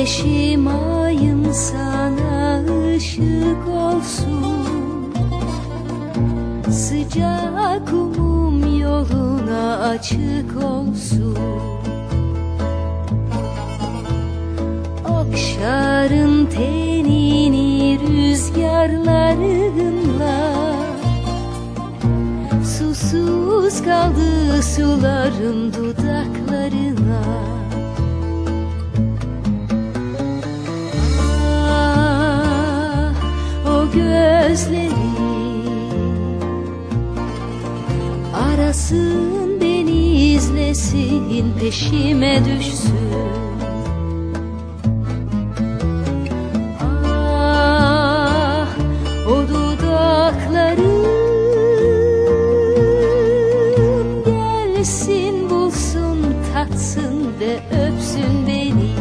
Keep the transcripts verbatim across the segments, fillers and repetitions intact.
Güneşim ayım sana ışık olsun, sıcak umum yoluna açık olsun. Okşarım tenini rüzgarlarınla, susuz kaldı sularım dudaklarına. Ah, o gözleri arasın, beni izlesin, peşime düşsün. Ah, o dudaklarım gelsin, bulsun, tatsın ve öpsün beni.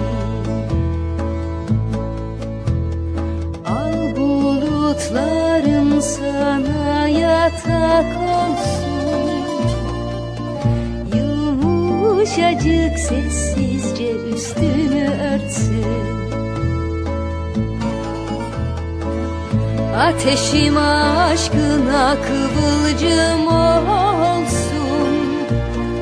Al bulutlarım sana yatak olsun, yumuşacık sessizce üstünü örtsün. Ateşim aşkına kıvılcım olsun,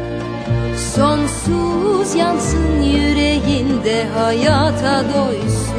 sonsuz yansın yüreğinde, hayata doysun.